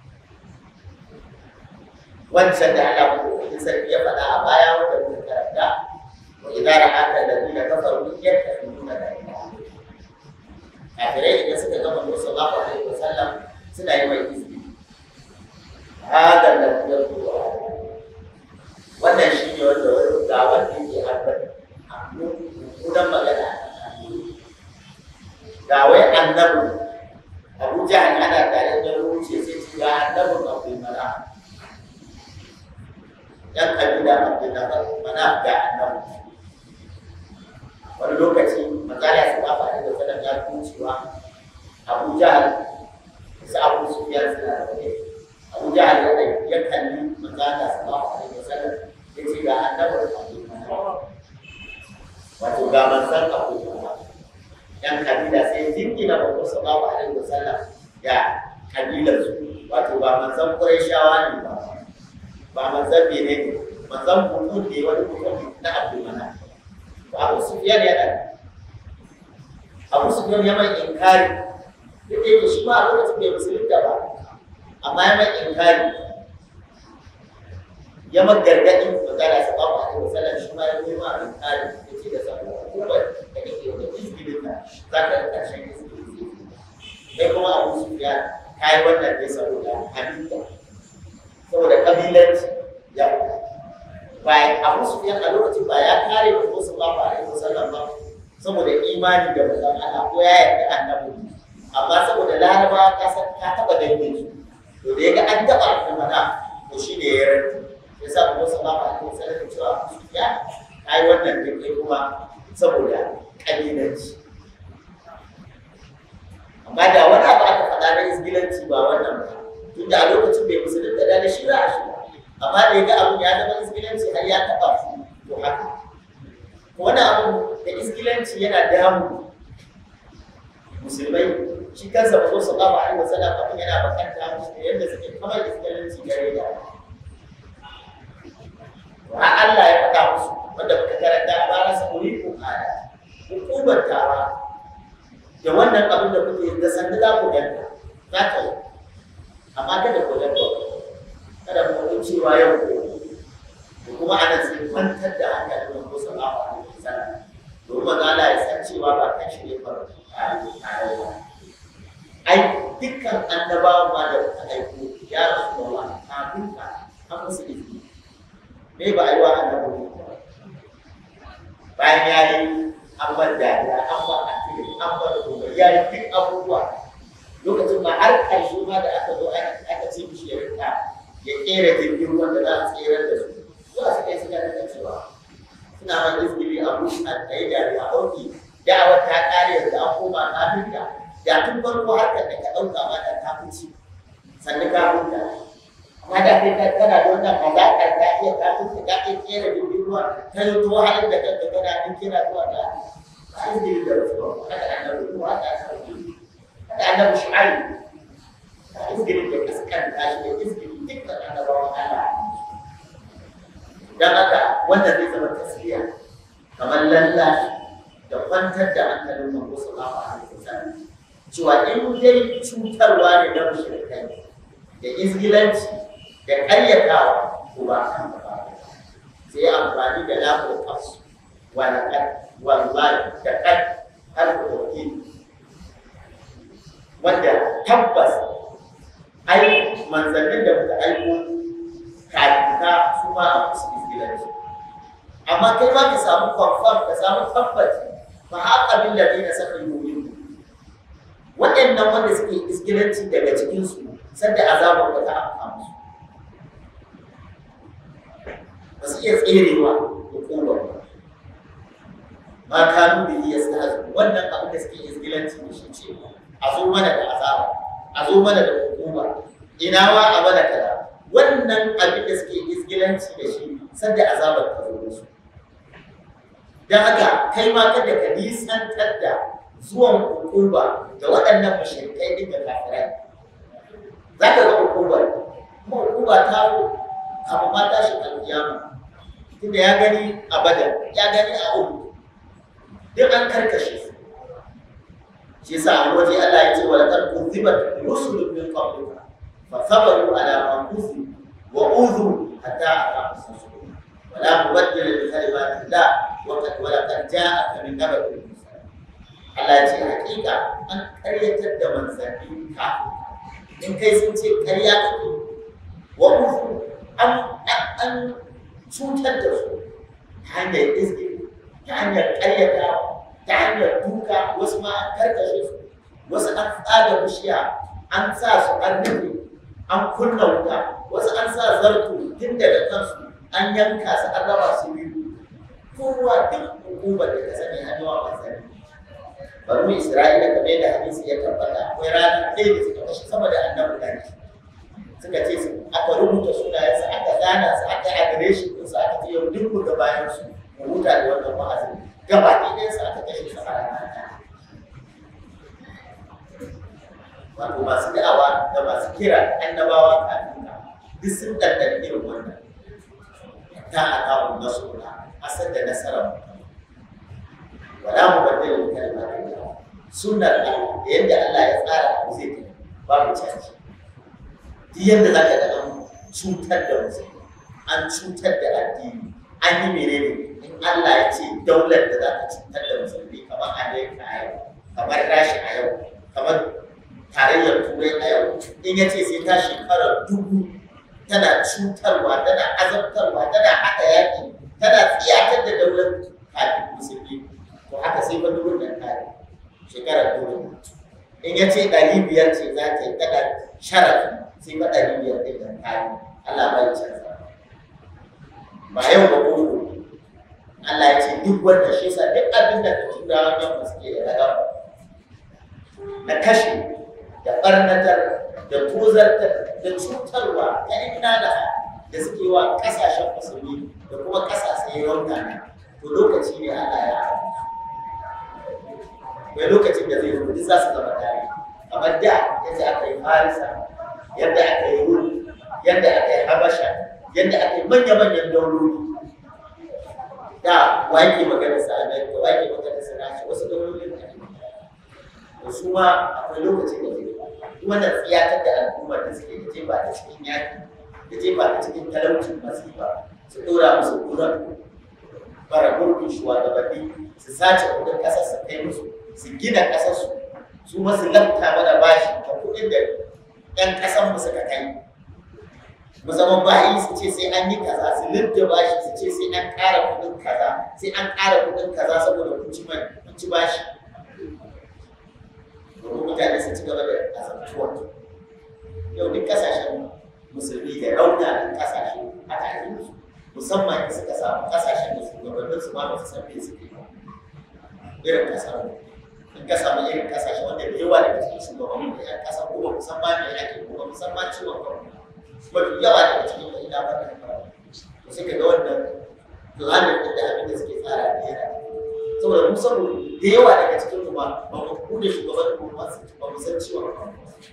[SPEAKER 1] wancan da Allah maɗaukakin sarki ya faɗa a baya wanda muka karanta wa idza ra'aka alladhina kafaru yattakhiduna ilaha kafirai idan suka gama Musa sallallahu alaihi wasallam suna yi mai izini hada da kuma wannan shi ne wanda ga wanda yake haifar kudan magana ga wai annabi Abu Jahal ana tare da ruce sai ce ga annabin Abdul Manaf yan kabila Abdul Manaf ga annabi wani lokaci magana su ba fa da sanan ya kucewa Abu Jahal sai Abu Sufyan suna da Abu Jahal ya kalli magana sallallahu alaihi wasallam yace ga annabi wato ga manzon Abu Jahal yan kabila sai jingina ba sallallahu alaihi wasallam ya kabilar su wato ba manzon Qurayshawa ne ba manzon ne manzon Bukhari ne wani mutum na Abdul Manaf Abu Sufyan ya mai inkari da yake shi ba a lokacin bai musulunta ba amma ya mai inkari ya magargaɗi magana su ba a wasallam shi ma ya yi ma inkari da ce da sabu hukumar da kake wata izgilin na za ka da ƙarshen izgilin sai kuma Abu Sufyan ka yi wannan ne saboda halitta saboda ƙabilanci ya bayan Abu Sufyan a lokacin ba ya kare wa Musa sallallahu alaihi wasallam ba saboda imani da manzon Allah ko ya yarda annabi amma saboda Laraba ka san ka taba dangin su to da yaga an taba al'umma to shi ne ya rantsi yasa Musa sallallahu alaihi wasallam ya ce Abu Sufyan kai wannan din kai kuma saboda kabilanci amma da wani abu aka faɗa na isgilanci ba wannan ba tunda a lokacin bai musulunta da shi za a shi amma da yaga abun ya zama isgilanci har ya taba su to haka wani abu da isgilanci yana damu musulmai shi kansa ba so sallallahu alaihi wasallam abin yana bakanta musu da yadda suke kamar isgilanci gare da wa Allah ya faɗa musu wanda muka karanta a bara sa uriku ala hukumar tawa da wannan abin da kuke da sanda za ku ganta za ka yi amma kada ku ganta kada ku cewa yau kuma ana sai kwantar da hankalin Muhammad sallallahu alaihi wasallam domin magana ya san cewa ba kan shi ne faru ai dukkan annabawa ma da aka aiko ya Rasulullah kafin ka an musu izini me ba yi wa annabi bayan ya yi an bar dariya an bar akili an bar kuma ya yi duk abubuwa lokacin ma har ƙarshe ma da aka zo aka ce mishi ya rika ya kera jirgin ruwan da za a tsere da su zuwa su kai suka rika cewa suna man izgili a bush a tsaye da a ɗauki da'awar ta ƙare da an koma kafinta da tun farko harkar da ka ɗauka ma da ta fice sannan kafinta amma da kai kana da wannan hazaƙar ta iya kafinta ta iya kera jirgin ruwa ta yi tuwa halin da kanka kana in kira zuwa da izgili da rasuwa haka annabi kuma haka annabi shu'aib izgili da kaskanta shi da izgili dukkan annabawan Allah dan haka wannan zai zama tasiriya kamar lallashi da kwantar da hankalin Muhammad sallallahu alaihi wasallam cewa in dai cutarwa ne da mushrikai da izgilanci da ƙaryatawa ko ba kan ba sai amfani da lafiyar kasu wallahi da kan har da wanda tabbas ai manzannin da muka aiko kafin su ma a musu izgilanci amma kai ma ka samu confirm ka samu tabbaci fa haka bil ladina saka yu'minu waɗannan wanda suke izgilanci daga cikin su sanda azabar da ta afka musu ba su iya tserewa hukumar ma kanu bihi yastahzu wannan abin da suke izgilanci da shi ce a zo mana da azaba a zo mana da hukuma ina wa a mana kaza wannan abin da suke izgilanci da shi sanda azabar ta zo musu dan haka kai ma kada ka nisantar da zuwan hukuma da waɗannan mushrikai din da kafirai za ka ga hukuma kuma hukuma ta kafin ma tashi alƙiyama tunda ya gani a Badar ya gani a Uhud duk an karkashe su shi yasa a waje Allah ya ce wa laqad kuzibat rusulun min qablika fa sabaru ala ma kuzibu wa udhu hatta atahum rasulun wa la mubaddila li kalimati Allah wa laqad ja'aka min naba'i Allah ya ce hakika an karyatar da manzanni kafin in kai sun ce karya kake wa udhu an cutar da su ta hanyar izini ta hanyar karyata ta hanyar duka wasu ma an karkashe su wasu an tsada bishiya an sa su an nufi an kunna wuta wasu an sa zartu tun daga kansu an yanka su an raba su biyu kowa duk hukumar da ka sani an yawa manzanni bari Isra'ila kamar yadda hadisi ya tabbata akwai rana ɗaya da suka kashe sama da annabi gani suka ce su aka rubuta sunayensu aka zana su aka yi adireshin ɗinsu aka ce yau duk ga bayan su mu huta da wannan wa'azin gabaki ɗayansu aka kashe su a rana wato masu da'awa da masu kira annabawa kafin duk sun ɗanɗan irin wannan ta a kawo nasura asar da nasarar wala mu baddala kalmatin sunnar da yadda Allah ya tsara abu zai tafi babu canji duk yadda za ka ga an cutar da musulmi an cutar da addini an yi menene in Allah ya ce daular da za ta cutar da musulmi kamar Amerika a yau kamar Rasha a yau kamar tarayyar Turai a yau in ya ce sai ta shekarar 1000 tana cutarwa tana azabtarwa tana haɗa yaƙi tana tsiyatar da daular kafin musulmi to haka sai fa duk da kare shekarar 1000 in ya ce 500 ce za ta yi tana sharafi sai fa 500 ɗin da kare Allah bai canza ba yau ba gobe Allah ya ce duk wanda shi sa duk abin da ka tura wajen suke da ragama na kashe da ɓarnatar da tozartar da cutarwa ta ina da suke wa ƙasashen musulmi da kuma ƙasashe raunana to lokaci ne Allah ya akwai lokacin da zai zo duk za su zama tare kamar da yadda aka yi Farisa yadda aka yi Rum yadda aka yi Habasha yadda aka yi manya-manyan dauloli da wa yake magana sa Amerika wa yake magana sa Rasha wasu daulolin da ake da su ma akwai lokacin da zai wannan tsiyatar da al'ummar da suke da jefa ta cikin yaki da jefa ta cikin talaucin masifa su ɗora musu ƙurar bara gurbin shugabanni su sace kuɗin ƙasar su kai musu su gina ƙasar su masu lafta mana bashi da kuɗin da 'yan ƙasar mu suka kai mu zama bayi su ce sai an yi kaza su lifta bashi su ce sai an ƙara kuɗin kaza sai an ƙara kuɗin kaza saboda kun ci bashi domin mutane su ci gaba da azabtuwa yau duk ƙasashen musulmi da raunanan ƙasashe aka ake musu musamman da suka samu ƙasashen da shugabannin su ma ba su san me suke ba irin ƙasar in ka samu irin ƙasashe wanda da yawa daga cikin shugabannin da 'yan ƙasa ko ba musamman me ake ko ba musamman ciwon kan mafi yawa daga cikin da ina ba da fara to sai ka ga wannan planin da abin da suke tsara da yana saboda mu saboda da yawa daga cikin mu ba mu bude shugaban mu ba mu san ciwon kan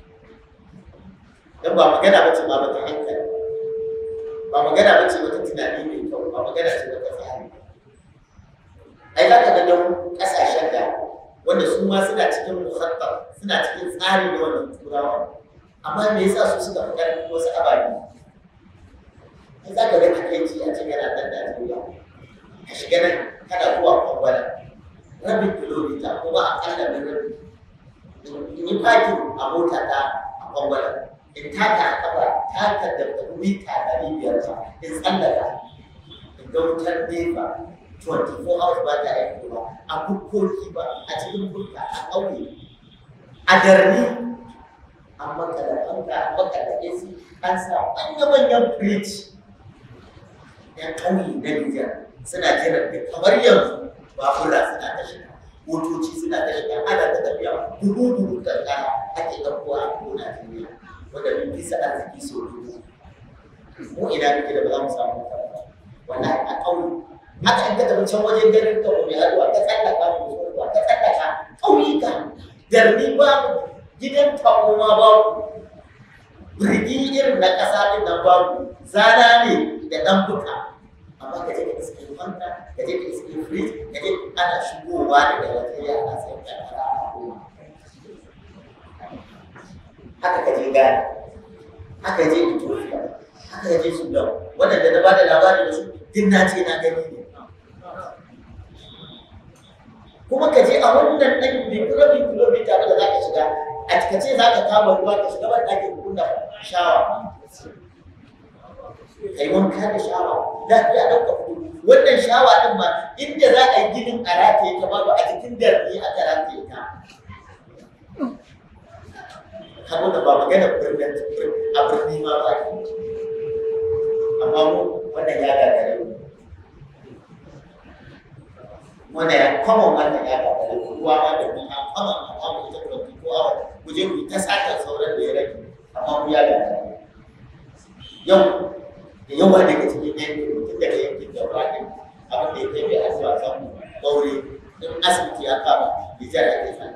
[SPEAKER 1] dan ba magana bace ma ba ta hankali ba magana bace wata tunani mai kyau ba magana ce wata tsari ai za ka ga dan kasashen da wanda su ma suna cikin muhattar suna cikin tsari da wannan turawa amma me yasa su suka fi ƙarfin wasu ababe ai za ka ga takaici a cikin yana ɗan Najeriya ka shiga nan kana zuwa kwangwala rabin kilomita kuma aƙalla na rabi in yi fakin a mota ta a kwangwala in taka a kafa taka da mita 500 ba in tsallaka in ga wutar nefa 24 hours ba ta aiki ba a bukkoki ba a cikin burka a ƙauye a darni an maka da fanka an maka da AC an sa manya-manyan fridge yan ƙauye na Nijar suna jiran da kamar yanzu babura suna ta shiga motoci suna ta shiga ana ta tafiya buhu-buhu kankana ake ɗaukowa a kona duniya wanda mun bisa arziki so dubu mu ina muke da ba za mu samu karfa wallahi a ƙauye haka in ka tafi can wajen garin ka mai addu'a ka tsallaka mu zuwa ka tsallaka ƙauyuka darni babu gidan takoma babu birgi irin na ƙasa ɗin nan babu zana ne da ɗan buka amma ka je ka iske fanka ka je ka iske fridge ka je ana shigowa daga Najeriya ana sayar da kankara a goma haka ka je Ghana haka je Ethiopia haka je Sudan waɗanda na bada labari da su din na ce na gani ne kuma ka je a wannan ɗan kilomita da za ka shiga a cikace za ka kama ruwa ka shiga ban ɗakin kunna shawa kai wanka da shawa lafiya ɗan ka fito wannan shawa ɗin ma inda za a yi ginin a rataye ta babu a cikin darni aka rataye ta kamar da ba magana birnin a birni ma ba ke amma mu wannan ya gagare mu wannan ya kwamon wannan ya gagare mu ruwa ma da mu an kwamon a kwamu ita 24 hours ku je ku ta sata sauran da ya rage amma mu ya gagare yau da yawa daga cikin yankin mutum daga yankin da wani abin da ya kai mai asuwa samu ɓaure in asibiti ya kama Nijar ake sana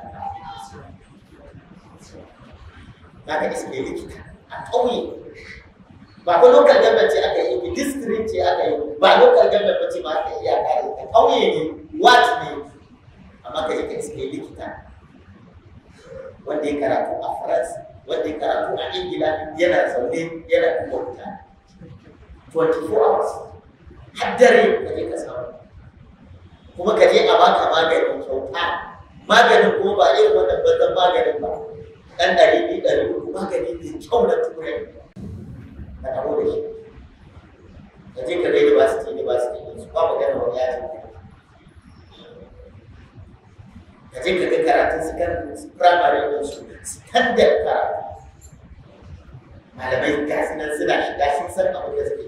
[SPEAKER 1] za ka iske likita a ƙauye ba ko local government ce aka yi district ce aka yi ba local government ba ce ma aka iya kare ta ƙauye ne wat ne amma ka je ka iske likita wanda ya karatu a France wanda ya karatu a Ingila yana zaune yana kuma mutane 24 hours har dare ka je ka samu kuma ka je a baka maganin kyauta maganin kuma ba irin wannan bazan maganin ba ɗan 200-300 magani mai kyau na turai ka taho da shi ka je ka gaida university ɗin su ba magana wani yajin ka je ka ga karatun su primary ɗin su standard karatu malamai gasu nan suna shiga sun san abin da suke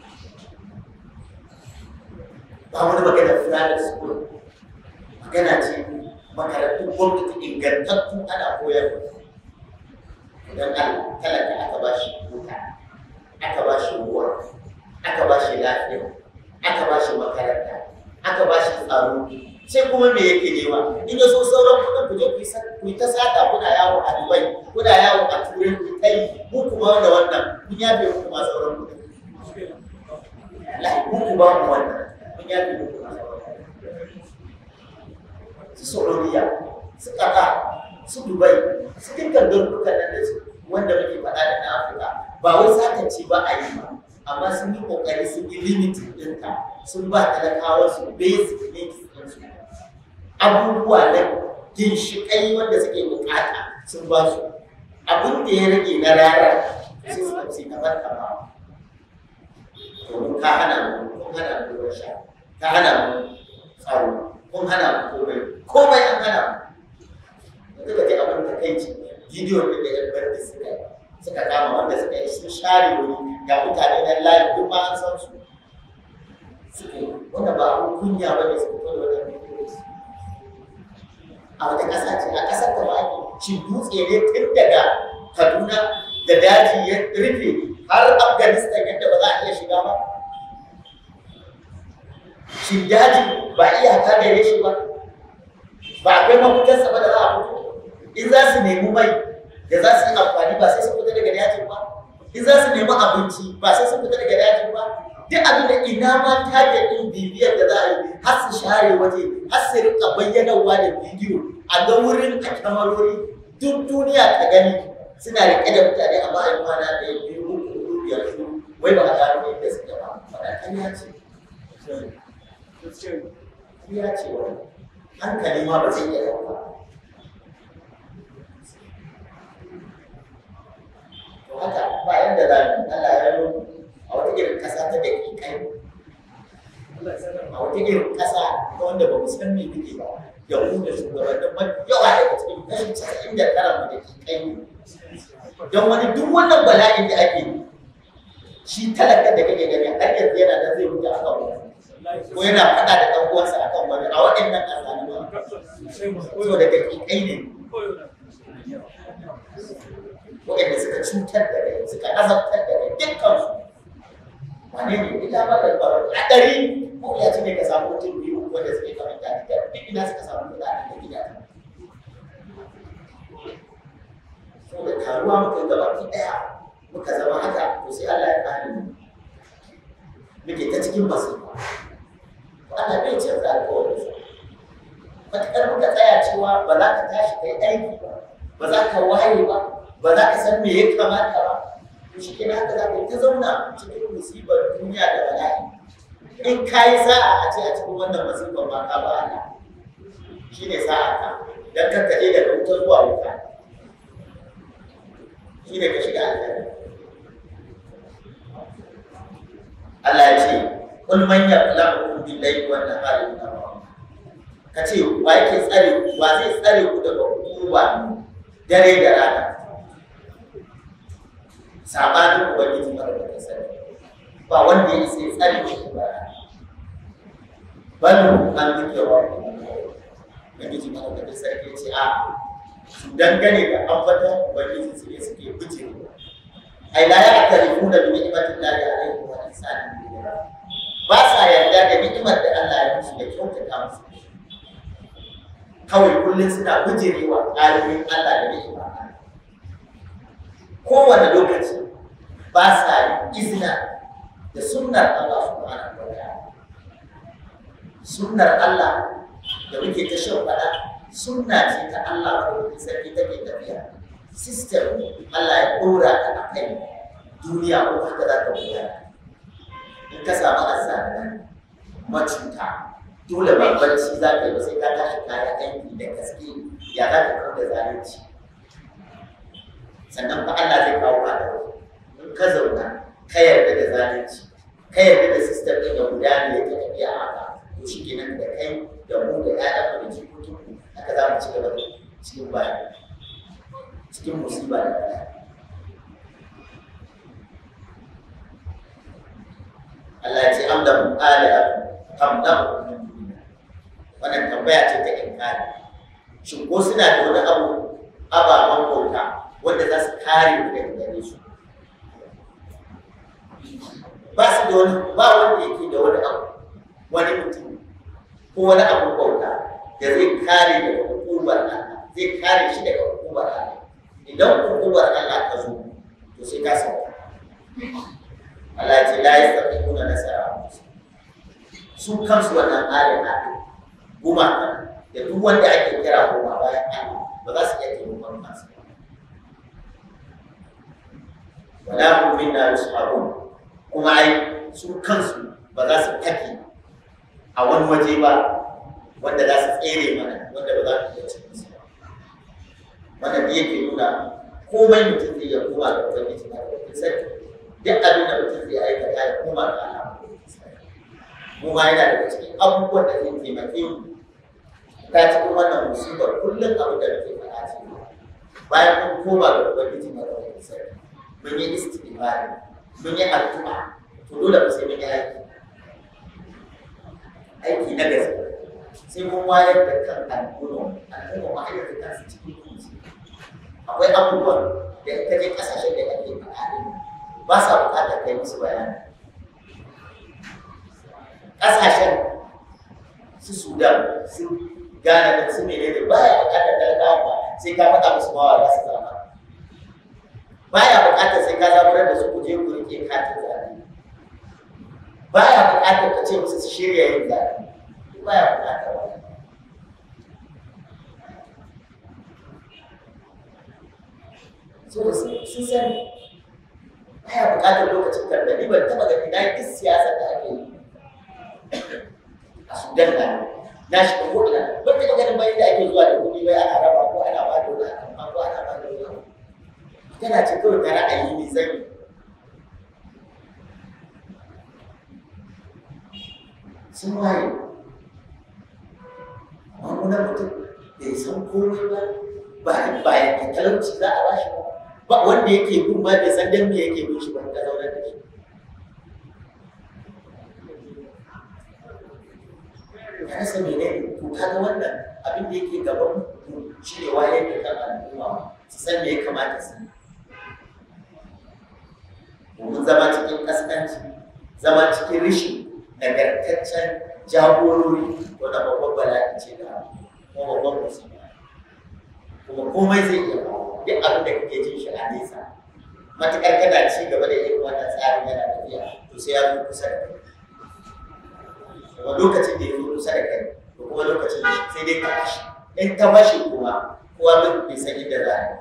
[SPEAKER 1] ba wani magana private school magana ce makarantun gwamnati ingantattu ana koyarwa idan Allah talaka aka ba shi wuta aka ba shi ruwa aka ba shi lafiya aka ba shi makaranta aka ba shi tsaro sai kuma me yake nema in ya so sauran kuɗin ku je ku yi ta sata kuna yawo a Dubai kuna yawo a Turai ku kai mu kuma da wannan kun yafe mu kuma sauran kuɗin Allah mu kuma mu wannan kun yafe mu kuma sauran su Saudiya su Qatar su Dubai su dukkan dukkan nan da su wanda muke faɗa da na Afirka ba wai sakanci ba a yi ba amma sun yi kokari sun yi limitin ɗinka sun ba talakawa su basic needs ɗinsu abubuwa na ginshiƙai wanda suke buƙata sun ba su abin da ya rage na rara sai suka ce na barka ba domin ka hana mu kun hana mu ruwan sha ka hana mu tsaro kun hana mu komai an hana mu da kaga abin da kai ce bidiyon da yan barka suka kama wanda suka yi sun share wuri ga mutane na layin duk ma an san su suke wanda ba abin kunya ba ne su fito da wannan a wata ƙasa ce a ƙasar ta ba shi dutse ne tun daga Kaduna da daji ya rufe har Afghanistan yadda ba za a iya shiga ba shi daji ba iyaka gare shi ba ba akwai mafitarsa ba da za a fito in za su nemi mai da za su yi amfani ba sai su fita daga dajin ba in za su nemi abinci ba sai su fita daga dajin ba duk abin da ina ma target ɗin bibiyar da za a yi har su share waje har su rika bayyanarwa da bidiyo a ga wurin a kyamarori duk duniya ta gani suna riƙe da mutane amma a yi kwana da ya biyu uku biyar su wai ba a gano yadda suke ba faɗaƙan ya ce ya ce wani hankali ma ba zai iya ɗauka to haka ba yadda za mu Allah ya yi a wata irin ƙasa ta daƙiƙai a wata irin ƙasa ta wanda ba mu san me muke ba da mu da shugabannin mafi yawa daga cikin kashi 99 mu daƙiƙai don wani duk wannan bala'in da ake yi shi talaka da kake gani har yanzu yana nan zai mutu akan wani ko yana faɗa da ɗan uwansa akan wani a waɗannan ƙasashe so da daƙiƙai ne waɗanda suka cutar da kai suka azabtar da kai dukkansu wane ne ita ba da ba a ɗari ko ya ci ne ka samu mutum biyu wanda suke kamar ta duk ina suka samu kuɗaɗen da gida taruwa muka yi gabaki ɗaya muka zama haka to sai Allah ya kare mu muke ta cikin masifa Allah bai canza alƙawarinsa matuƙar muka tsaya cewa ba za ka tashi kai aiki ba za ka waye ba za ka san me ya kamata ba to shi kenan haka za ka yi ta zauna cikin musibar duniya da bala'i in ka yi sa'a a ce a cikin wannan masifar ma ka ba Allah shi ne sa'a ka don kakkaje daga wuta zuwa wuta shi ne ka shiga aljanna Allah ya ce kul man yaqlamu bil-layli wan-nahari min rahmah kace wa yake tsare wa zai tsare ku daga hukuma dare da rana sabanin ubangiji madaukakin sarki ba wanda ya sai tsare ku ba bal an dikewa ubangiji madaukakin sarki ya ce a su dangane da ambatan ubangiji su ne suke bijiri ai la ya'tarifuna bi ni'matillahi alaihim wa ihsanihi ba sa yarda da ni'imar da Allah ya musu da kyautata musu kawai kullum suna bijirewa ayoyin Allah da ni'ima kowane lokaci ba sa izina da sunnar Allah subhanahu wa ta'ala sunnar Allah da muke ta shan faɗa sunna ce ta Allah ko sarki take tafiya system Allah ya dora ta a kai duniya ko haka za ta gudana in ka samu azzalimi macuta dole ba barci za ka yi ba sai ka tashi kaya aiki da gaske ya za ka kawo da zalunci sannan fa Allah zai kawo ka da in ka zauna ka yarda da zalunci ka yarda da system ɗin da gudana ya ta tafiya haka to shi kenan da kai da mu da ƴaƴanmu da jikokinmu haka za mu ci gaba da cikin baya cikin musiba da bala'i Allah ya ce amdam amdam wannan tambaya ce ta inkari shin ko suna da wani abu ababen bauta wanda za su kare mu daga gare su ba su da wani ba wanda yake da wani abu wani mutum ko wani abu bauta da zai kare daga hukumar Allah zai kare shi daga hukumar Allah idan hukumar Allah ta zo to sai ka sauka Allah ce la yastati'una nasara su kansu wannan halin gumaka da duk wanda ake kira goma bayan Allah ba za su iya taimakon kansu wala hum minna yushabun kuma ai su kansu ba za su take a wani waje ba wanda za su tsere mana wanda ba za su iya cin musu wannan da yake nuna komai mutum zai ya koma da ubangiji na da sarki duk abin da mutum zai aikata ya koma da Allah mu ma yana daga cikin abubuwan da zai taimake mu ta cikin wannan musibar kullum abin da muke faɗa ce bayan mun koma da ubangiji na da sarki mun yi istighfari mun yi addu'a to dole mu sai mun yi aiki na gaske sai mun wayar da kan al'umma ma ayyar da kansu cikin kunci akwai abubuwan da ka je kasashen da ake faɗa ba sa buƙatar kai musu bayani ƙasashen su Sudan su Ghana da su menene ba ya buƙatar talakawa ba sai ka faɗa musu mawa za su zama ba ya buƙatar sai ka zaburar da su kuje ku rike katin zaɓe ba ya buƙatar ka ce musu su shirya yin zaɓe ba ya buƙatar wani so sun sani baya buƙatar lokacin gargaɗi ban taɓa gani na yi duk siyasar da ake yi a Sudan na shiga ko'ina ban taɓa ganin bayan da ake zuwa da kuɗi bai ana raba ko ana ba da wani akan ko ana ba da wani tana ce kawai ta ra'ayi ne zai sun waye amma mutum bai san komai ba ya talauci za a ba shi ba wanda yake bin ma bai san dan me yake bin shi ba ka zauna da shi ya rasa menene to kaga wannan abin da yake gaban mu shi ne wayar da kan al'umma su san me ya kamata su mun zama cikin kaskanci zama cikin rishi nagartaccen jagorori wanda babban bala'i ce da kuma babban musulma kuma komai zai iya faruwa duk abin da kake jin shi a nesa matuƙar kana ci gaba da yin wannan tsarin yana tafiya to sai ya zo kusa da kai kuma lokacin da ya zo kusa da kai to kuma lokacin da sai dai ka fashi in ta fashi kuma kowa bai san inda za a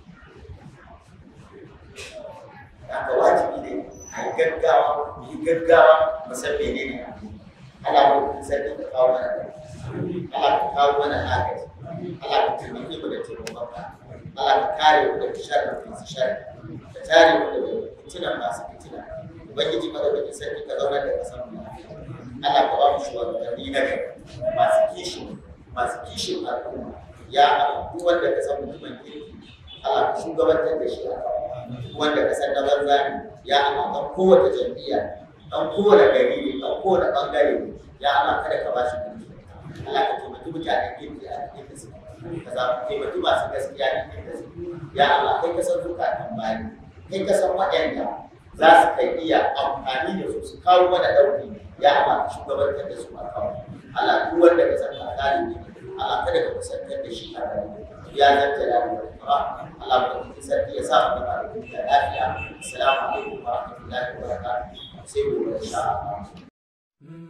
[SPEAKER 1] yi haka wajibi ne a yi gaggawa musan mene ne Allah ko sarki ka kawo mana Allah ka kawo mana agaji Allah ka taimake mu da taimakon ka Allah ka kare mu daga sharrin masu sharri ka tare mu daga fitinan masu fitina ubangiji madaukakin sarki ka zauna da kasan mu Allah ka ba mu shugabanni na gari masu kishin al'umma ya Allah duk wanda ka san mutumin kirki Allah ka shugabantar da shi wanda ka san na banza ne ya Allah dan kowace jam'iyya dan kowane gari ne dan kowane bangare ne ya Allah kada ka ba shi mulki Allah ka taimaki mutanen kirki a cikin su ka za ku taimaki masu gaskiya a cikin su ya Allah kai ka san zukatan bayi kai ka san waɗanda za su kai iya amfani da su su kawo mana ɗauki ya Allah ka shugabantar da su a kawo Allah duk wanda ka san alƙali ne Allah kada ka kusantar da shi a rayuwa ya zanta da Allah ba ki sarki ya sa mu da lafiya assalamu alaikum wa rahmatullahi wa barakatuh sai mu insha Allah